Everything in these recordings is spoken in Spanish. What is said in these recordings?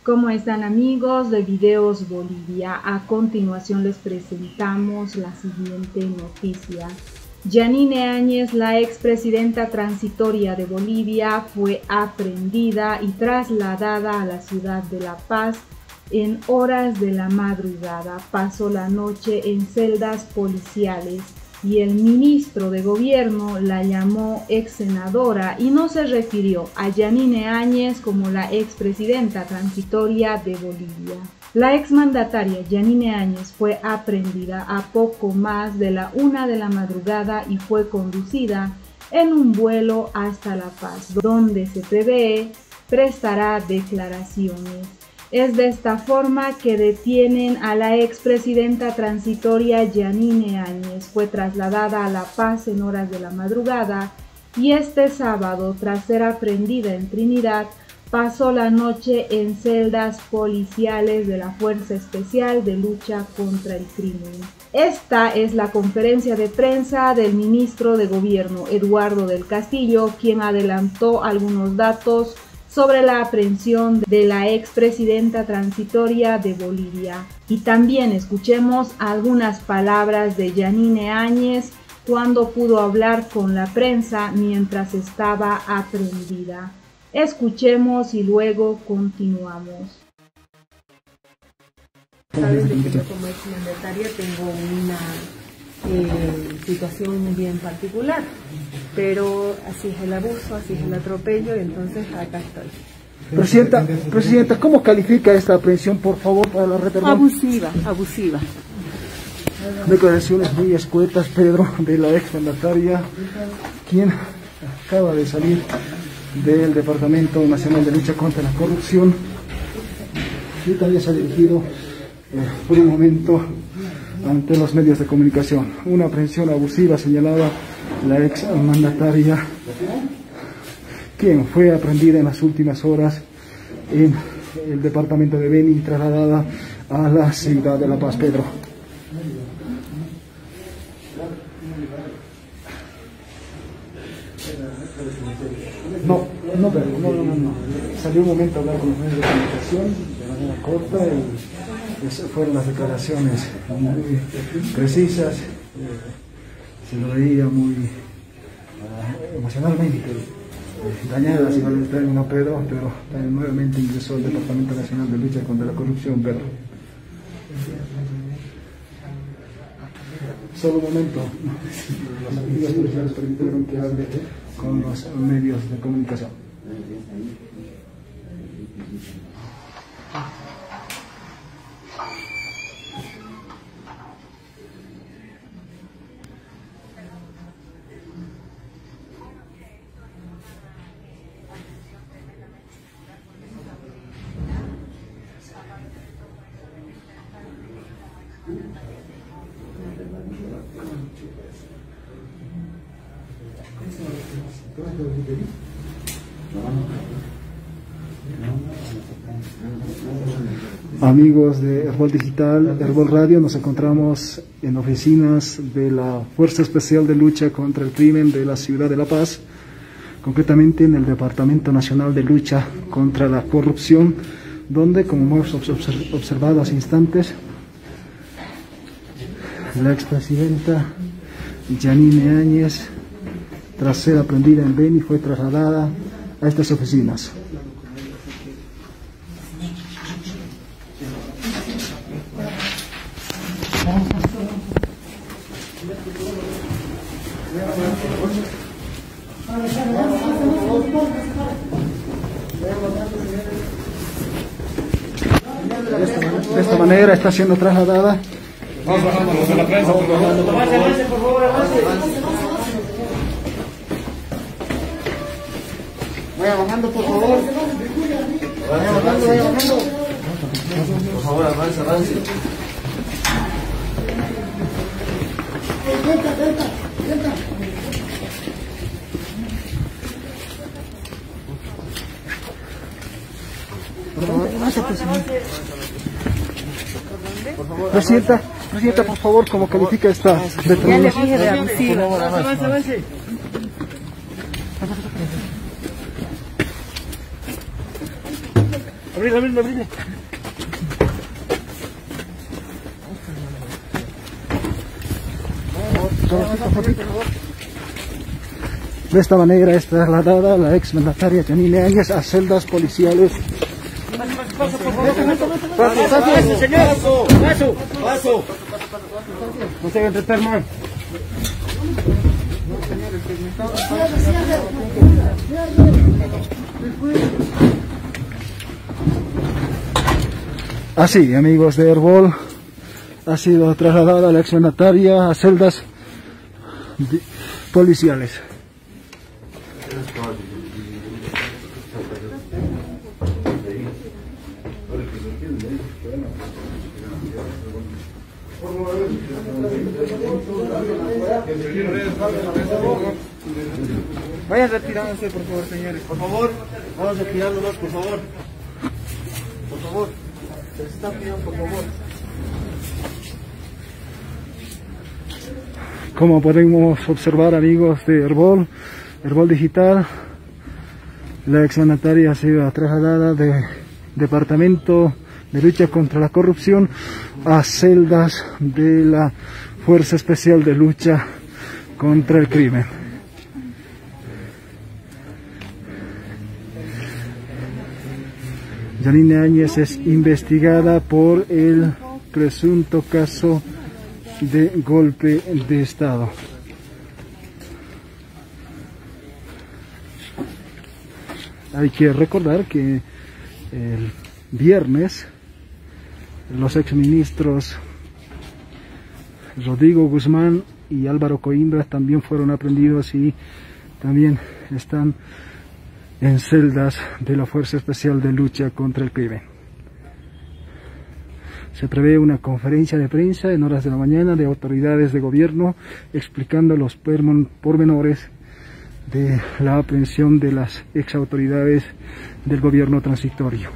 ¿Cómo están, amigos de Videos Bolivia? A continuación les presentamos la siguiente noticia. Yanine Áñez, la expresidenta transitoria de Bolivia, fue aprehendida y trasladada a la ciudad de La Paz en horas de la madrugada. Pasó la noche en celdas policiales y el ministro de gobierno la llamó ex senadora y no se refirió a Yanine Áñez como la expresidenta transitoria de Bolivia. La exmandataria Yanine Áñez fue aprehendida a poco más de la 1 de la madrugada y fue conducida en un vuelo hasta La Paz, donde se prevé prestará declaraciones. Es de esta forma que detienen a la expresidenta transitoria Yanine Áñez. Fue trasladada a La Paz en horas de la madrugada y este sábado, tras ser aprehendida en Trinidad, pasó la noche en celdas policiales de la Fuerza Especial de Lucha contra el Crimen. Esta es la conferencia de prensa del ministro de Gobierno, Eduardo del Castillo, quien adelantó algunos datos sobre la aprehensión de la expresidenta transitoria de Bolivia. Y también escuchemos algunas palabras de Yanine Áñez cuando pudo hablar con la prensa mientras estaba aprehendida. Escuchemos y luego continuamos. Sabes que yo como exmandataria tengo una situación bien particular, pero así es el abuso, así es el atropello, y entonces acá estoy. Presidenta, ¿cómo califica esta aprehensión, por favor, para la red? Abusiva. Declaraciones muy escuetas, Pedro, de la exmandataria, quien acaba de salir del Departamento Nacional de Lucha contra la Corrupción y también se ha dirigido por un momento ante los medios de comunicación. Una aprehensión abusiva, señalaba la ex mandataria, quien fue aprehendida en las últimas horas en el departamento de Beni y trasladada a la ciudad de La Paz. Pedro. No. Salió un momento a hablar con los medios de comunicación de manera corta y fueron las declaraciones muy precisas. Se lo veía muy emocionalmente dañada, si vale el término, Pedro, pero nuevamente ingresó al Departamento Nacional de Lucha contra la Corrupción, Pedro. Solo un momento, las medidas policiales permitieron que hable con los medios de comunicación. Amigos de Herbol Digital, Herbol Radio, nos encontramos en oficinas de la Fuerza Especial de Lucha contra el Crimen de la ciudad de La Paz, concretamente en el Departamento Nacional de Lucha contra la Corrupción, donde, como hemos observado hace instantes, la expresidenta Yanine Áñez, tras ser aprehendida en Beni, fue trasladada a estas oficinas. De esta manera está siendo trasladada. Vaya bajando, por favor. Vaya bajando. Por favor, avance. Venta. Presidenta, por favor, ¿cómo califica esta detención? Ya le dije de abusiva. Avance. Abrile. De esta manera es trasladada la ex mandataria Yanine Áñez a celdas policiales. Paso. No se hagan tratar mal. Así, amigos de Herbol, ha sido trasladada la exmandataria a celdas policiales. Vayan retirándose, por favor, señores. Por favor, vamos retirándonos, por favor. Por favor, se les está pidiendo, por favor. Como podemos observar, amigos de Herbol Digital, la exmandataria ha sido trasladada del Departamento de Lucha contra la Corrupción a celdas de la Fuerza Especial de Lucha contra el Crimen. Yanine Áñez es investigada por el presunto caso de golpe de Estado. Hay que recordar que el viernes los exministros Rodrigo Guzmán y Álvaro Coimbra también fueron aprehendidos y también están en celdas de la Fuerza Especial de Lucha contra el Crimen. Se prevé una conferencia de prensa en horas de la mañana de autoridades de gobierno explicando los pormenores de la aprehensión de las exautoridades del gobierno transitorio.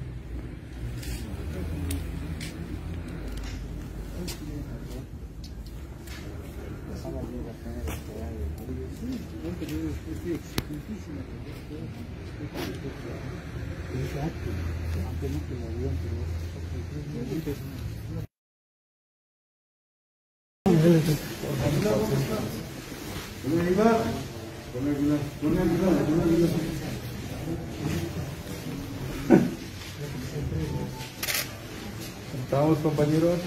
¿Estamos, compañeros?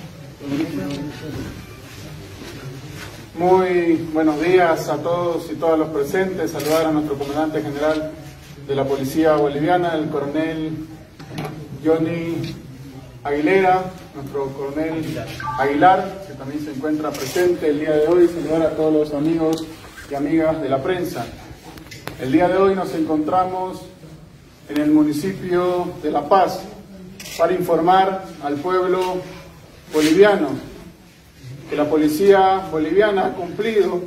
Muy buenos días a todos y todas los presentes. Saludar a nuestro comandante general de la Policía Boliviana, el coronel Johnny Aguilera, nuestro coronel Aguilar, que también se encuentra presente el día de hoy. Saludar a todos los amigos y amigas de la prensa. El día de hoy nos encontramos en el municipio de La Paz para informar al pueblo boliviano que la policía boliviana ha cumplido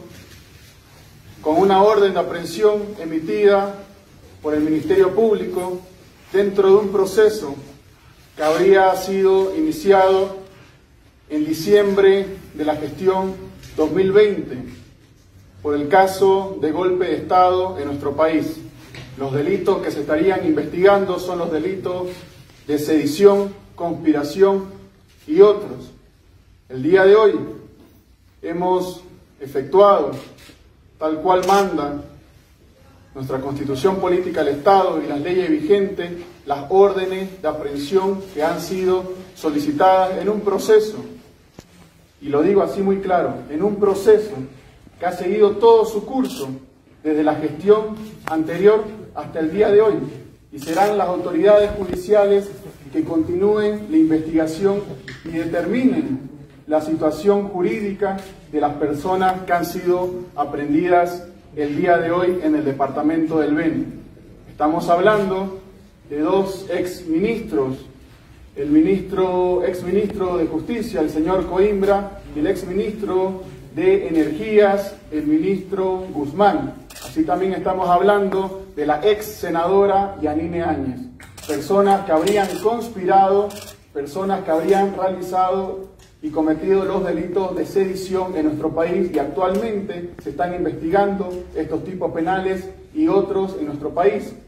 con una orden de aprehensión emitida por el Ministerio Público dentro de un proceso que habría sido iniciado en diciembre de la gestión 2020 por el caso de golpe de Estado en nuestro país. Los delitos que se estarían investigando son los delitos de sedición, conspiración y otros. El día de hoy hemos efectuado, tal cual manda nuestra Constitución Política del Estado y las leyes vigentes, las órdenes de aprehensión que han sido solicitadas en un proceso, y lo digo así muy claro, en un proceso que ha seguido todo su curso desde la gestión anterior hasta el día de hoy, y serán las autoridades judiciales que continúen la investigación y determinen la situación jurídica de las personas que han sido aprehendidas el día de hoy en el departamento del Beni. Estamos hablando de dos exministros, el exministro de Justicia, el señor Coimbra, y el exministro de Energías, el ministro Guzmán. Así también estamos hablando de la ex senadora Yanine Áñez. Personas que habrían conspirado, personas que habrían realizado y cometido los delitos de sedición en nuestro país, y actualmente se están investigando estos tipos penales y otros en nuestro país.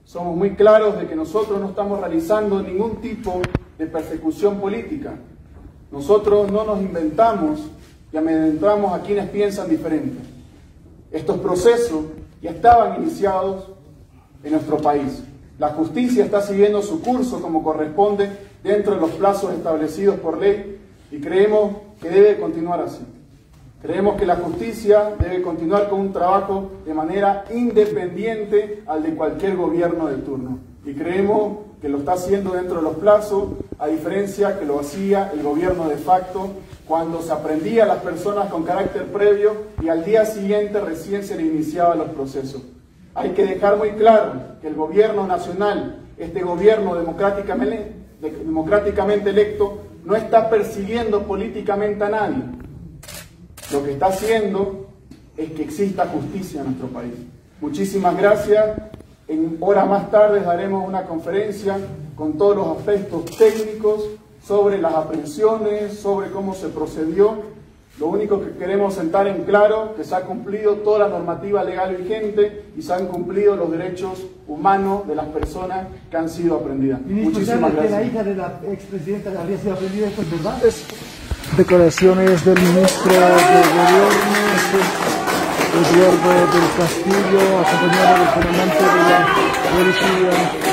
somos muy claros de que nosotros no estamos realizando ningún tipo de persecución política. Nosotros no nos inventamos y amedrentamos a quienes piensan diferente. Estos procesos ya estaban iniciados en nuestro país. La justicia está siguiendo su curso como corresponde dentro de los plazos establecidos por ley y creemos que debe continuar así. Creemos que la justicia debe continuar con un trabajo de manera independiente al de cualquier gobierno de turno. Y creemos que lo está haciendo dentro de los plazos, a diferencia que lo hacía el gobierno de facto, cuando se aprendía a las personas con carácter previo y al día siguiente recién se le iniciaban los procesos. Hay que dejar muy claro que el gobierno nacional, este gobierno democráticamente electo, no está persiguiendo políticamente a nadie. Lo que está haciendo es que exista justicia en nuestro país. Muchísimas gracias. En horas más tarde daremos una conferencia con todos los aspectos técnicos sobre las aprehensiones, sobre cómo se procedió. Lo único que queremos sentar en claro que se ha cumplido toda la normativa legal vigente y se han cumplido los derechos humanos de las personas que han sido aprehendidas. Muchísimas gracias. Que la hija de la expresidenta había sido aprendida, ¿esto es verdad? Declaraciones del ministro de Gobierno, Eduardo del Castillo, acompañado del comandante de la policía,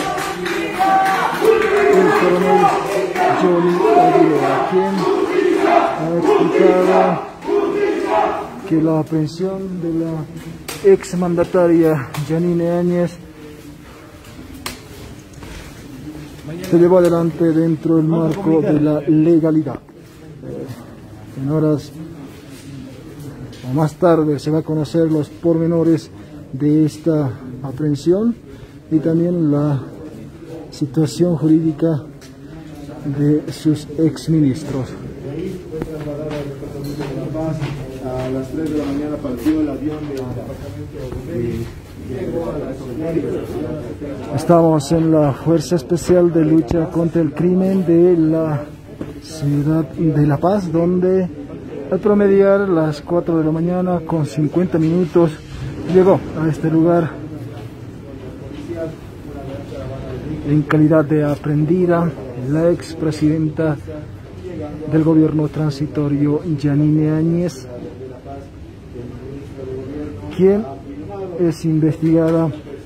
el coronel Johnny Aguilera, quien ha explicado que la aprehensión de la exmandataria Yanine Áñez se llevó adelante dentro del marco de la legalidad. En horas o más tarde se va a conocer los pormenores de esta aprehensión y también la situación jurídica de sus exministros. A las 3 de la mañana partió el avión Estamos en la Fuerza Especial de Lucha contra el Crimen de la ciudad de La Paz, donde al promediar las 4 de la mañana con 50 minutos llegó a este lugar en calidad de aprehendida la expresidenta del gobierno transitorio Yanine Áñez, quien es investigada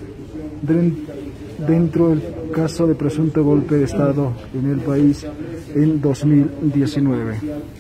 dentro del caso de presunto golpe de Estado en el país en 2019.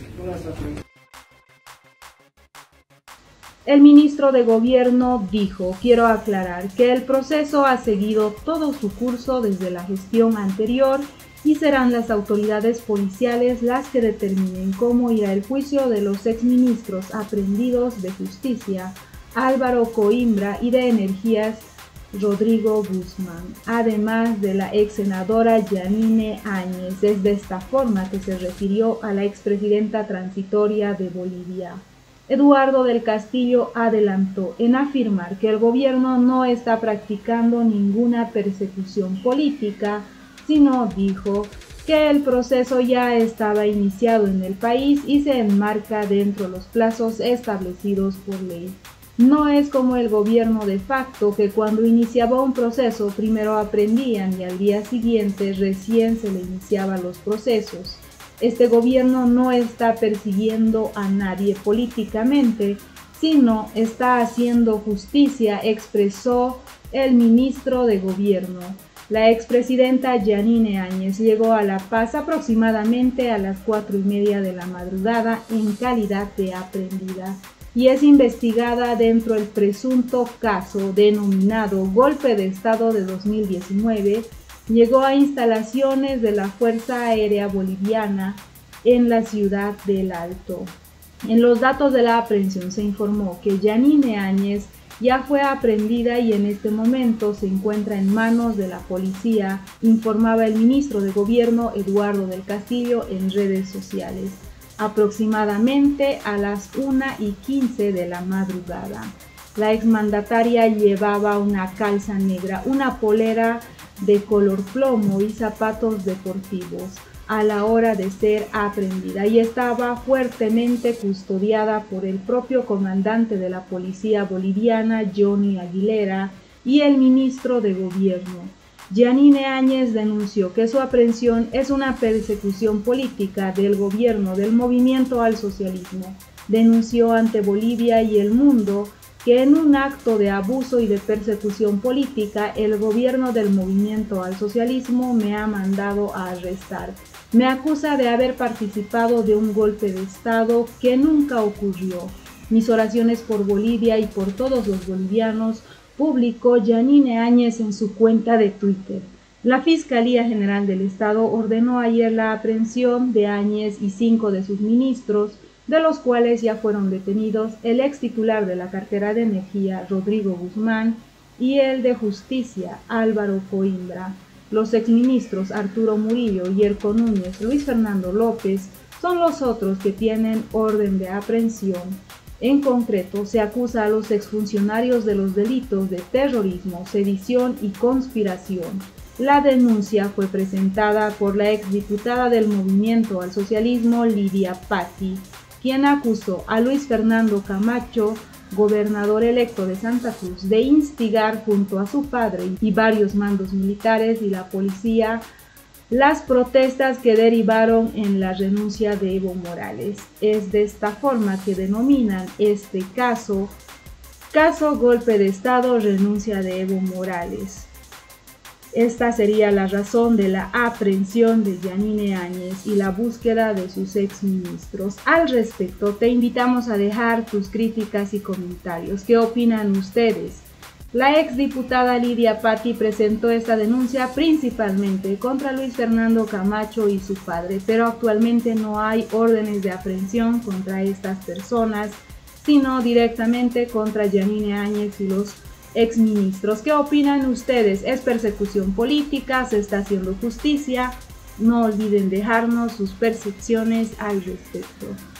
El ministro de Gobierno dijo: quiero aclarar que el proceso ha seguido todo su curso desde la gestión anterior y serán las autoridades policiales las que determinen cómo irá el juicio de los exministros aprehendidos de Justicia, Álvaro Coimbra, y de Energías, Rodrigo Guzmán, además de la ex senadora Yanine Áñez. Es de esta forma que se refirió a la expresidenta transitoria de Bolivia. Eduardo del Castillo adelantó en afirmar que el gobierno no está practicando ninguna persecución política, sino dijo que el proceso ya estaba iniciado en el país y se enmarca dentro de los plazos establecidos por ley. No es como el gobierno de facto, que cuando iniciaba un proceso primero aprendían y al día siguiente recién se le iniciaban los procesos. Este gobierno no está persiguiendo a nadie políticamente, sino está haciendo justicia, expresó el ministro de Gobierno. La expresidenta Yanine Áñez llegó a La Paz aproximadamente a las 4:30 de la madrugada en calidad de aprehendida y es investigada dentro del presunto caso denominado Golpe de Estado de 2019. Llegó a instalaciones de la Fuerza Aérea Boliviana en la ciudad del Alto. En los datos de la aprehensión se informó que Yanine Áñez ya fue aprehendida y en este momento se encuentra en manos de la policía, informaba el ministro de Gobierno Eduardo del Castillo en redes sociales, aproximadamente a las 1:15 de la madrugada. La exmandataria llevaba una calza negra, una polera de color plomo y zapatos deportivos a la hora de ser aprehendida y estaba fuertemente custodiada por el propio comandante de la policía boliviana, Johnny Aguilera, y el ministro de Gobierno. Yanine Áñez denunció que su aprehensión es una persecución política del gobierno del movimiento al socialismo. Denunció ante Bolivia y el mundo que en un acto de abuso y de persecución política, el gobierno del movimiento al socialismo me ha mandado a arrestar. Me acusa de haber participado de un golpe de Estado que nunca ocurrió. Mis oraciones por Bolivia y por todos los bolivianos, publicó Yanine Áñez en su cuenta de Twitter. La Fiscalía General del Estado ordenó ayer la aprehensión de Áñez y 5 de sus ministros, de los cuales ya fueron detenidos el ex titular de la cartera de Energía, Rodrigo Guzmán, y el de Justicia, Álvaro Coimbra. Los exministros Arturo Murillo y Yerko Núñez, Luis Fernando López, son los otros que tienen orden de aprehensión. En concreto, se acusa a los exfuncionarios de los delitos de terrorismo, sedición y conspiración. La denuncia fue presentada por la exdiputada del Movimiento al Socialismo, Lidia Patti, quien acusó a Luis Fernando Camacho, gobernador electo de Santa Cruz, de instigar junto a su padre y varios mandos militares y la policía las protestas que derivaron en la renuncia de Evo Morales. Es de esta forma que denominan este caso golpe de Estado, renuncia de Evo Morales. Esta sería la razón de la aprehensión de Yanine Áñez y la búsqueda de sus exministros. Al respecto, te invitamos a dejar tus críticas y comentarios. ¿Qué opinan ustedes? La exdiputada Lidia Patti presentó esta denuncia principalmente contra Luis Fernando Camacho y su padre, pero actualmente no hay órdenes de aprehensión contra estas personas, sino directamente contra Yanine Áñez y los exministros. ¿Qué opinan ustedes? ¿Es persecución política? ¿Se está haciendo justicia? No olviden dejarnos sus percepciones al respecto.